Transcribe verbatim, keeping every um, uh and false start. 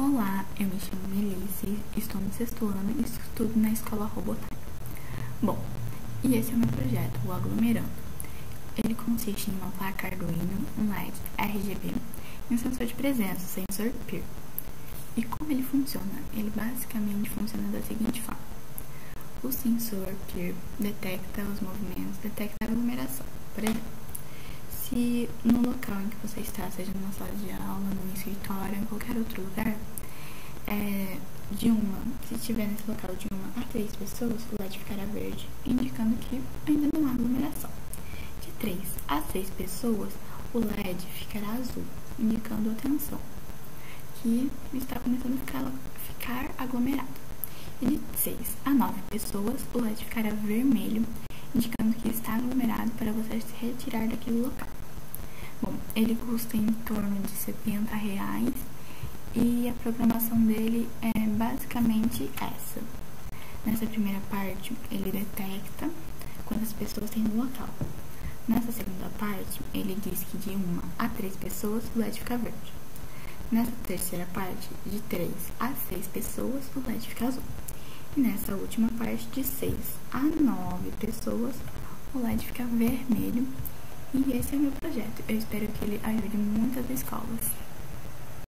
Olá, eu me chamo Melissa, estou no sexto ano e estudo na escola Robotar. Bom, e esse é o meu projeto, o Aglomerando. Ele consiste em uma placa Arduino, um L E D R G B e um sensor de presença, o sensor P I R. E como ele funciona? Ele basicamente funciona da seguinte forma. O sensor P I R detecta os movimentos, detecta a aglomeração. Por exemplo, se no local em que você está, seja numa sala de aula, num escritório, em qualquer outro lugar, é, de uma, se estiver nesse local de uma a três pessoas, o L E D ficará verde, indicando que ainda não há aglomeração. De três a seis pessoas, o L E D ficará azul, indicando atenção, que está começando a ficar, ficar aglomerado. E de seis a nove pessoas, o L E D ficará vermelho, indicando que está aglomerado para você se retirar daquele local. Bom, ele custa em torno de setenta reais e a programação dele é basicamente essa. Nessa primeira parte, ele detecta quantas pessoas tem no local. Nessa segunda parte, ele diz que de uma a três pessoas o L E D fica verde. Nessa terceira parte, de três a seis pessoas o L E D fica azul. E nessa última parte, de seis a nove pessoas, o L E D fica vermelho. E esse é o meu projeto. Eu espero que ele ajude muitas escolas.